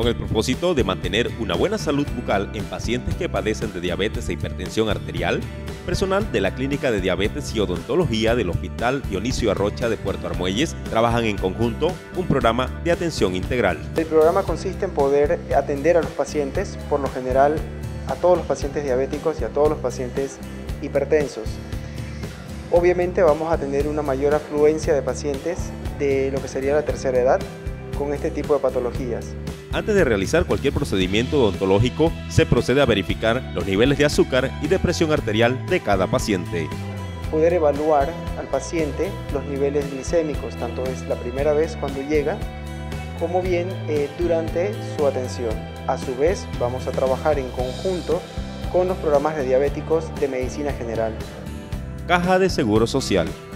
Con el propósito de mantener una buena salud bucal en pacientes que padecen de diabetes e hipertensión arterial, personal de la Clínica de Diabetes y Odontología del Hospital Dionisio Arrocha de Puerto Armuelles trabajan en conjunto un programa de atención integral. El programa consiste en poder atender a los pacientes, por lo general a todos los pacientes diabéticos y a todos los pacientes hipertensos. Obviamente vamos a tener una mayor afluencia de pacientes de lo que sería la tercera edad con este tipo de patologías. Antes de realizar cualquier procedimiento odontológico, se procede a verificar los niveles de azúcar y de presión arterial de cada paciente. Poder evaluar al paciente los niveles glicémicos, tanto es la primera vez cuando llega, como bien durante su atención. A su vez, vamos a trabajar en conjunto con los programas de diabéticos de medicina general. Caja de Seguro Social.